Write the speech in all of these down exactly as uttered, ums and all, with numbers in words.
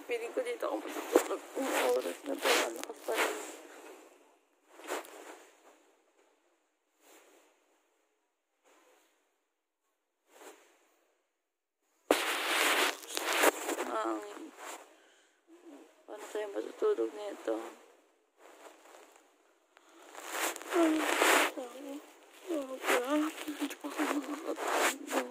Piling ko dito ako matutulog. Ang oras na to. Alakas pa rin. Hangin. Paano tayo matutulog nito? Ay, sorry. Okay. Hindi pa ako makakatulog.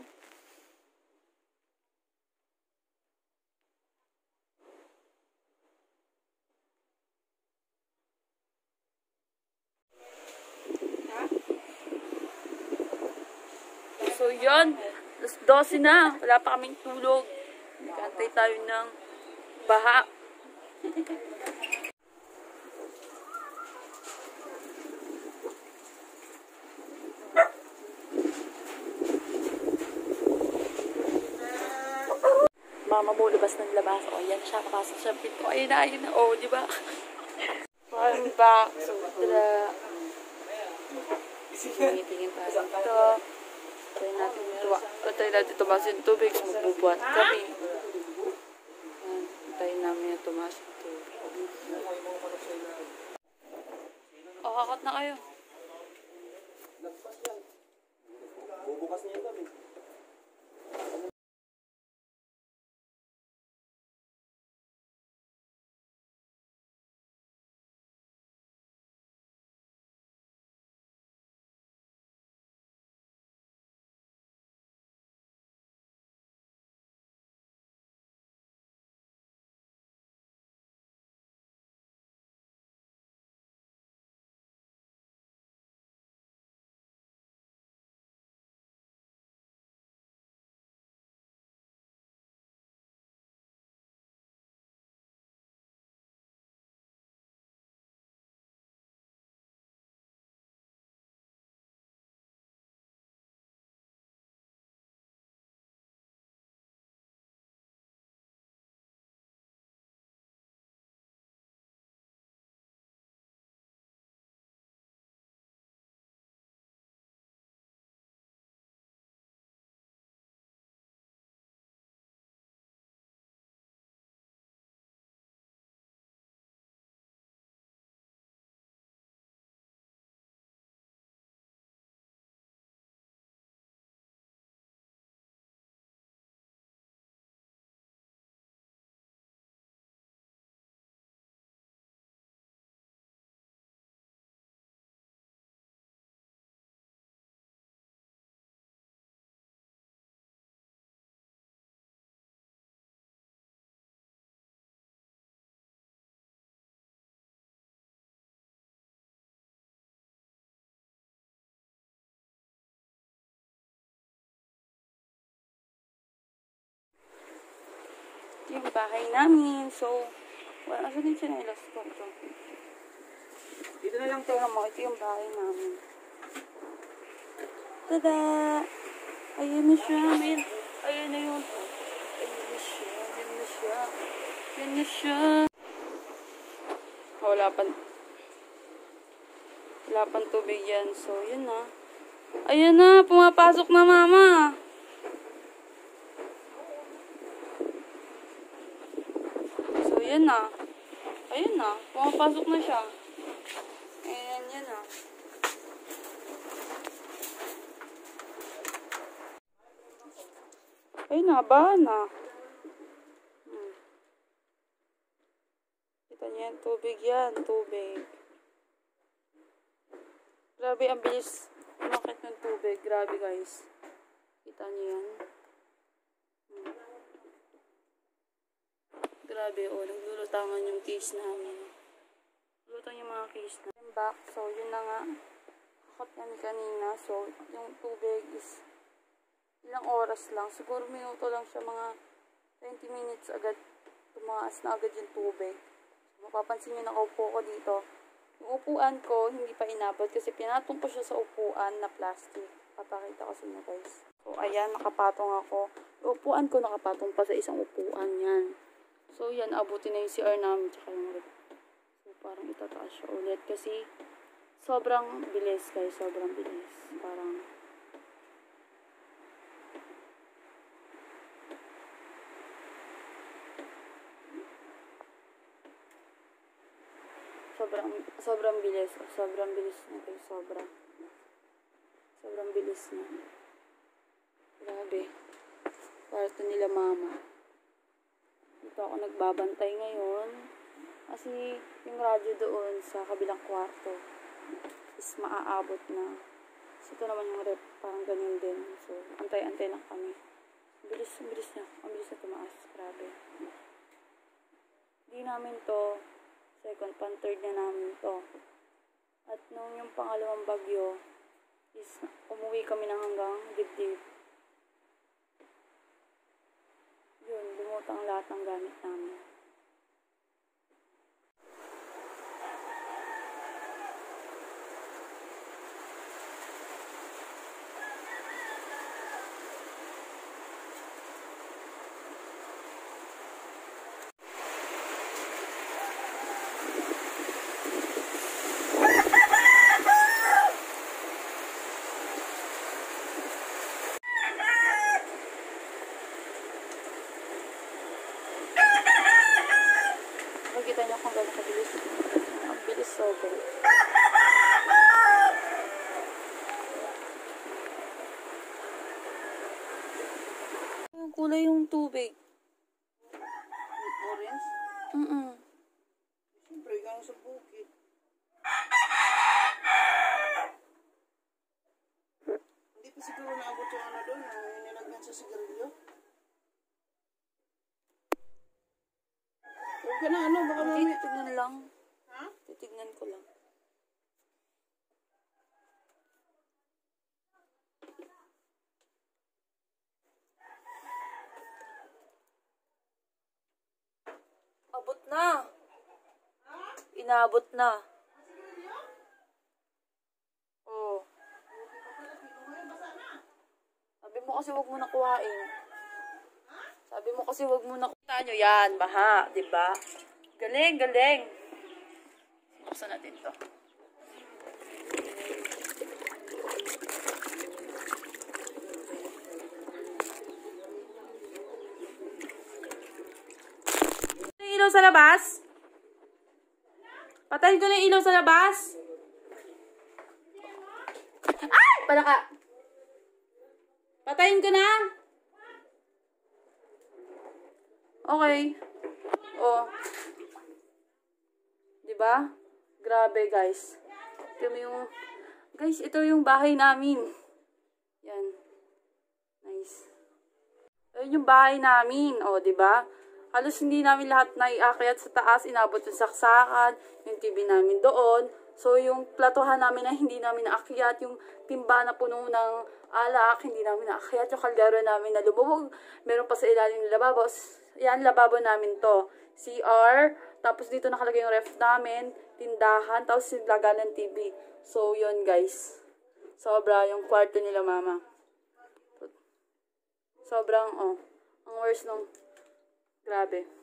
So, yun. alas dose na. Wala pa kaming tulog. Nagkantay tayo ng baha. Mama mo, labas ng labas. O, yan siya. Makasok siya pinto. Ayun na, ayun na. O, di ba? Welcome back. So, tara. Tingin-tingin tayo dito. Tayo natin ito. Tayo natin tumas yung tubig. Magbubuhat kami. Tayo namin yung tumas yung tubig. O, kakot na kayo. Bubukas niya kami. Yung bahay namin. So, wala sa din sinelas ko. So, Dito na lang to. tingnan mo, ito yung bahay namin. Tada! Ayun na siya. Ayun, ayun na yun. Ayun na siya. Ayun na siya. Ayun na siya. Oh, wala pa. Wala pang tubig yan. So, yun na. Ayun na. Pumapasok na mama. Ayan na. Ayan na. Pumapasok na siya. Ayan, yan na. Ayun na, bahan na. Hmm. Kita niyo yan, tubig yan, tubig. Grabe, ang bilis umakit ng tubig. Grabe, guys. Kita niyo yan. Hmm. Grabe, o, oh, naglulutangan yung case namin. Lulutan yung mga case na. I'm back, so yun na nga. Kakot kami kanina, so yung tubig is ilang oras lang. Siguro minuto lang siya, mga twenty minutes agad. Tumaas na agad yung tubig. So, mapapansin nyo, nakaupo ko dito. Yung upuan ko, hindi pa inabot kasi pinatong ko siya sa upuan na plastic. Papakita ko sa inyo, guys. So, ayan, nakapatong ako. Yung upuan ko nakapatong pa sa isang upuan yan. So, yan, abutin na yung C R namin, tsaka yung rep. So, parang itataas siya ulit. Kasi, sobrang bilis, guys. Sobrang bilis. Parang, Sobrang, sobrang bilis. Sobrang bilis na guys. Sobra. Sobrang bilis na. Grabe. Kwarto nila mama. Dito ako nagbabantay ngayon. Kasi yung radyo doon sa kabilang kwarto is maaabot na. So, ito naman yung rep. Parang ganyan din. So, antay-antay lang kami. Ang bilis, ang bilis na. Ang bilis na tumaas. Grabe. Hindi namin to second, pan third na namin to. At nung yung pangalawang bagyo is umuwi kami ng hanggang dibdib. Yun, lumutang lahat ng gamit namin. Makikita niyo kung gano'n kabilis. Ang bilis sobra. Yung kulay yung tubig. Orange? Mm-mm. Siyempre, gano'n sa bukid. Hindi pa siguro naabot yung ano doon, yung nilagyan sa sigarilyo. Huwag ka na ano, baka Okay, mamaya. titignan lang. Ha? Titignan ko lang. Abot na. Inabot na. Oo. Sabi mo kasi wag mo na kuhain. Sabi mo kasi wag mo na kuhain. Kita nyo yan, baha, diba? Galing, galing. Buksan natin to. Ilaw sa labas? Patayin ko na yung ilaw sa labas? Ay! Palaka! Patayin ko na? Okay. Oh. Diba? Grabe, guys. Ito yung... Guys, ito yung bahay namin. Yan. Nice. Ayun yung bahay namin. O, diba? Halos hindi namin lahat na iakyat sa taas, inabot yung saksakan, yung T V namin doon. So, yung platuhan namin na hindi namin naakyat, yung timba na puno ng alak, hindi namin naakyat, yung kaldero namin na lumubog, meron pa sa ilalim ng lababo. Yan, lababo namin to. C R, tapos dito nakalagay yung ref namin, tindahan, tapos nilagay ng T V. So, yun guys. Sobra yung kwarto nila mama. Sobrang, oh, ang worst nung... Grabe.